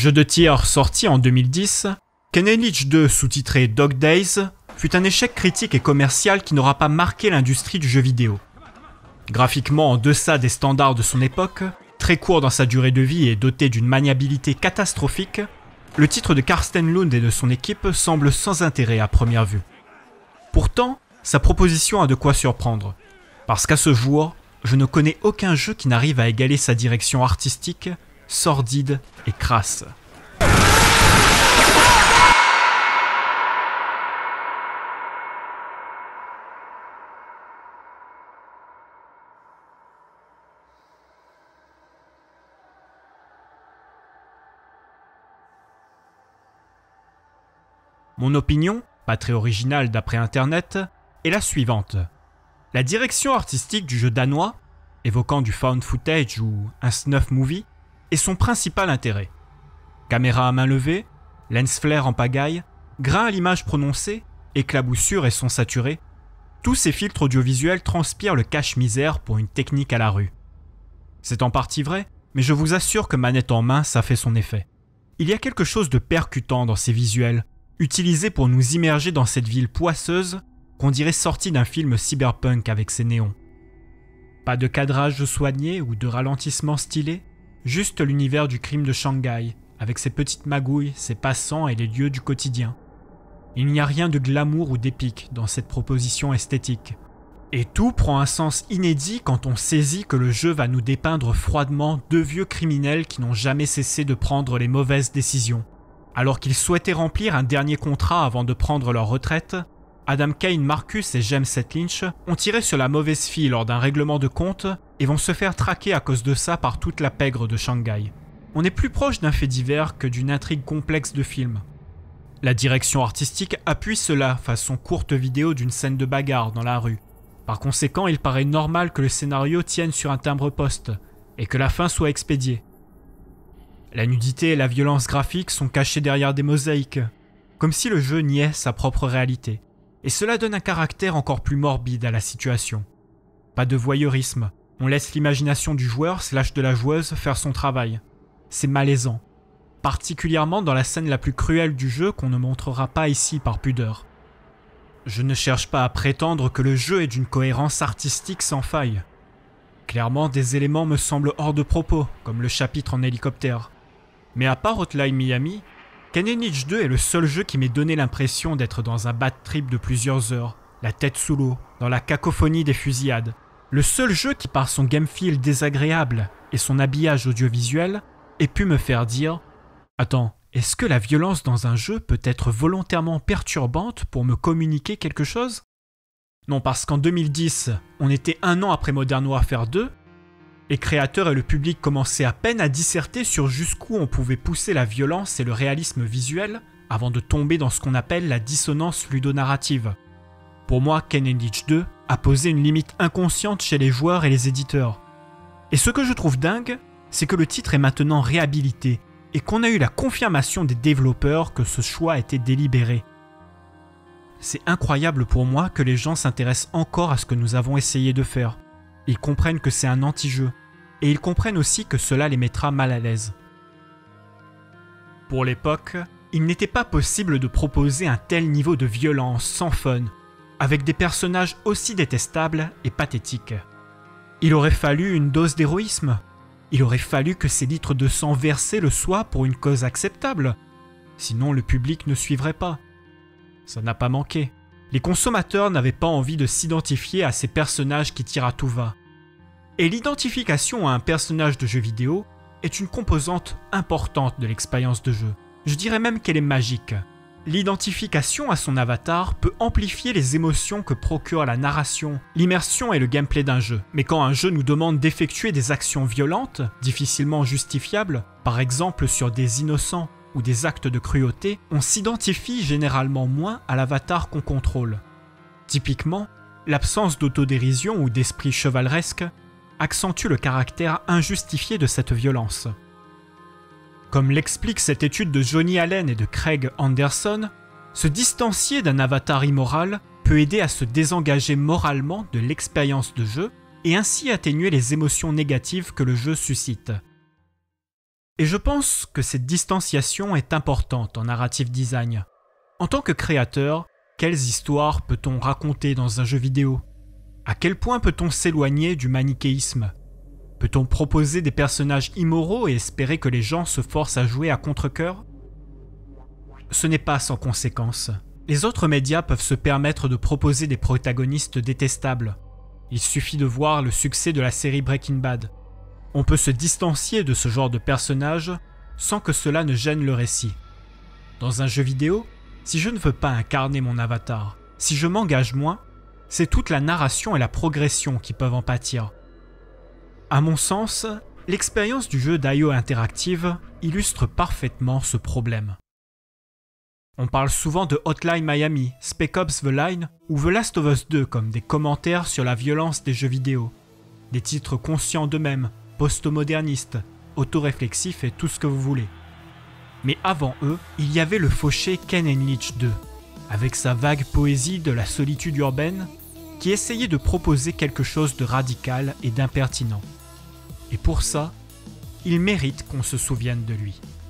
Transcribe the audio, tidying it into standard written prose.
Jeu de tir sorti en 2010, Ken Lich 2 sous-titré Dog Days fut un échec critique et commercial qui n'aura pas marqué l'industrie du jeu vidéo. Graphiquement en deçà des standards de son époque, très court dans sa durée de vie et doté d'une maniabilité catastrophique, le titre de Karsten Lund et de son équipe semble sans intérêt à première vue. Pourtant, sa proposition a de quoi surprendre, parce qu'à ce jour, je ne connais aucun jeu qui n'arrive à égaler sa direction artistique, sordide et crasse. Mon opinion, pas très originale d'après internet, est la suivante. La direction artistique du jeu danois, évoquant du found footage ou un snuff movie, est son principal intérêt. Caméra à main levée, lens flare en pagaille, grain à l'image prononcé, éclaboussure et son saturé, tous ces filtres audiovisuels transpirent le cache-misère pour une technique à la rue. C'est en partie vrai, mais je vous assure que manette en main, ça fait son effet. Il y a quelque chose de percutant dans ces visuels, utilisés pour nous immerger dans cette ville poisseuse qu'on dirait sortie d'un film cyberpunk avec ses néons. Pas de cadrage soigné ou de ralentissement stylé, juste l'univers du crime de Shanghai, avec ses petites magouilles, ses passants et les lieux du quotidien. Il n'y a rien de glamour ou d'épique dans cette proposition esthétique. Et tout prend un sens inédit quand on saisit que le jeu va nous dépeindre froidement deux vieux criminels qui n'ont jamais cessé de prendre les mauvaises décisions. Alors qu'ils souhaitaient remplir un dernier contrat avant de prendre leur retraite, Adam Kane Marcus et James Lynch ont tiré sur la mauvaise fille lors d'un règlement de compte et vont se faire traquer à cause de ça par toute la pègre de Shanghai. On est plus proche d'un fait divers que d'une intrigue complexe de film. La direction artistique appuie cela façon courte vidéo d'une scène de bagarre dans la rue. Par conséquent, il paraît normal que le scénario tienne sur un timbre-poste et que la fin soit expédiée. La nudité et la violence graphique sont cachées derrière des mosaïques, comme si le jeu niait sa propre réalité. Et cela donne un caractère encore plus morbide à la situation. Pas de voyeurisme, on laisse l'imagination du joueur / de la joueuse faire son travail. C'est malaisant, particulièrement dans la scène la plus cruelle du jeu qu'on ne montrera pas ici par pudeur. Je ne cherche pas à prétendre que le jeu est d'une cohérence artistique sans faille. Clairement, des éléments me semblent hors de propos, comme le chapitre en hélicoptère. Mais à part Hotline Miami, Ken Lich 2 est le seul jeu qui m'ait donné l'impression d'être dans un bad trip de plusieurs heures, la tête sous l'eau, dans la cacophonie des fusillades. Le seul jeu qui, par son game feel désagréable et son habillage audiovisuel, ait pu me faire dire « Attends, est-ce que la violence dans un jeu peut être volontairement perturbante pour me communiquer quelque chose ?» Non, parce qu'en 2010, on était 1 an après Modern Warfare 2, les créateurs et le public commençaient à peine à disserter sur jusqu'où on pouvait pousser la violence et le réalisme visuel avant de tomber dans ce qu'on appelle la dissonance ludonarrative. Pour moi, Ken Lich 2 a posé une limite inconsciente chez les joueurs et les éditeurs. Et ce que je trouve dingue, c'est que le titre est maintenant réhabilité et qu'on a eu la confirmation des développeurs que ce choix était délibéré. C'est incroyable pour moi que les gens s'intéressent encore à ce que nous avons essayé de faire. Ils comprennent que c'est un anti-jeu, et ils comprennent aussi que cela les mettra mal à l'aise. Pour l'époque, il n'était pas possible de proposer un tel niveau de violence sans fun, avec des personnages aussi détestables et pathétiques. Il aurait fallu une dose d'héroïsme. Il aurait fallu que ces litres de sang versés le soient pour une cause acceptable. Sinon, le public ne suivrait pas. Ça n'a pas manqué. Les consommateurs n'avaient pas envie de s'identifier à ces personnages qui tirent à tout va. Et l'identification à un personnage de jeu vidéo est une composante importante de l'expérience de jeu. Je dirais même qu'elle est magique. L'identification à son avatar peut amplifier les émotions que procure la narration, l'immersion et le gameplay d'un jeu. Mais quand un jeu nous demande d'effectuer des actions violentes, difficilement justifiables, par exemple sur des innocents ou des actes de cruauté, on s'identifie généralement moins à l'avatar qu'on contrôle. Typiquement, l'absence d'autodérision ou d'esprit chevaleresque accentue le caractère injustifié de cette violence. Comme l'explique cette étude de Johnny Allen et de Craig Anderson, se distancier d'un avatar immoral peut aider à se désengager moralement de l'expérience de jeu et ainsi atténuer les émotions négatives que le jeu suscite. Et je pense que cette distanciation est importante en narrative design. En tant que créateur, quelles histoires peut-on raconter dans un jeu vidéo? À quel point peut-on s'éloigner du manichéisme? Peut-on proposer des personnages immoraux et espérer que les gens se forcent à jouer à contre-cœur? Ce n'est pas sans conséquence. Les autres médias peuvent se permettre de proposer des protagonistes détestables. Il suffit de voir le succès de la série Breaking Bad. On peut se distancier de ce genre de personnages sans que cela ne gêne le récit. Dans un jeu vidéo, si je ne veux pas incarner mon avatar, si je m'engage moins, c'est toute la narration et la progression qui peuvent en pâtir. À mon sens, l'expérience du jeu d'IO Interactive illustre parfaitement ce problème. On parle souvent de Hotline Miami, Spec Ops The Line ou The Last of Us 2 comme des commentaires sur la violence des jeux vidéo. Des titres conscients d'eux-mêmes, post-modernistes, autoréflexifs et tout ce que vous voulez. Mais avant eux, il y avait le fauché Ken & Lynch 2, avec sa vague poésie de la solitude urbaine, qui essayait de proposer quelque chose de radical et d'impertinent. Et pour ça, il mérite qu'on se souvienne de lui.